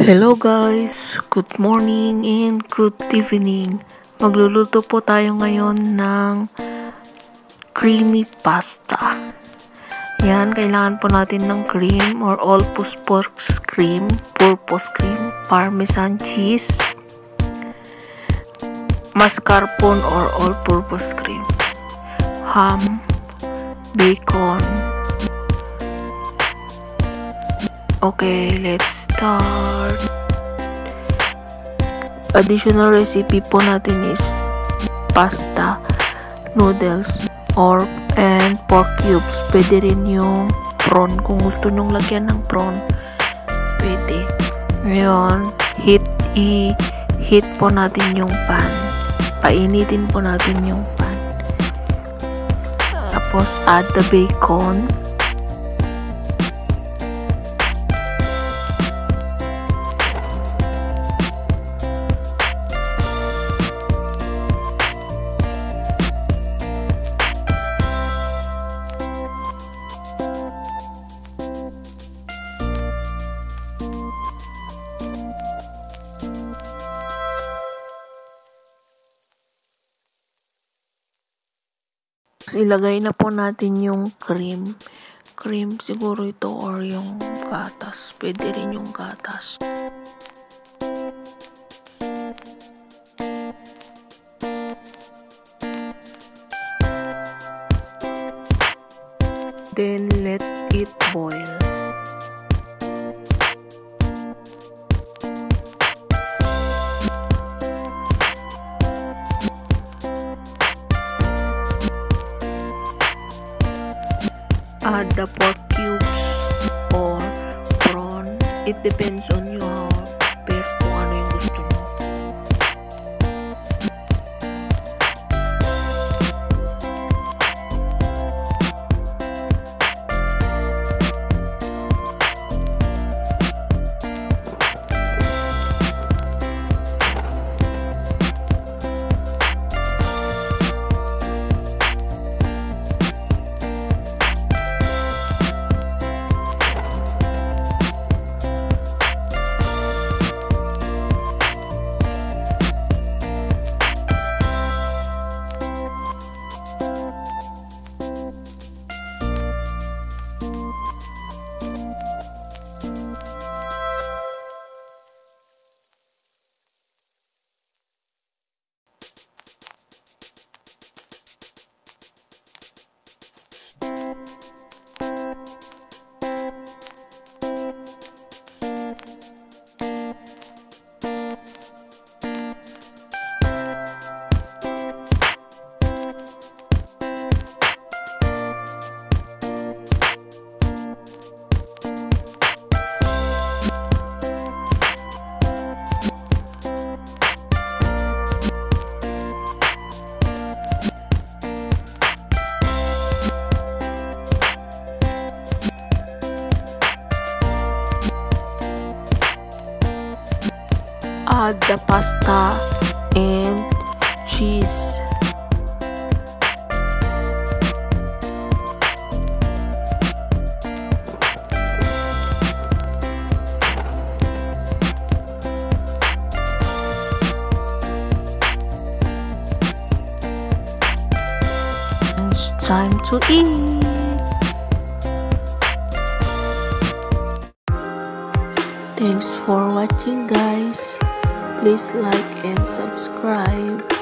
Hello guys! Good morning and good evening. Magluluto po tayo ngayon ng creamy pasta. Yan, kailangan po natin ng cream or all-purpose cream, parmesan cheese, mascarpone or all-purpose cream, ham, bacon. Okay, let's start. Additional recipe po natin is pasta, noodles, and pork cubes. Pwede rin yung prawn. Kung gusto nyong lagyan ng prawn, pwede. Ngayon, i-heat po natin yung pan. Painitin po natin yung pan. Tapos, add the bacon. Ilagay na po natin yung cream. Cream siguro ito or yung gatas. Pwede rin yung gatas. Then let it boil. Add the pork cubes or prawn. It depends on you how kung ano yung gusto nyo. Add the pasta and cheese. It's time to eat. Thanks for watching guys. Please like and subscribe.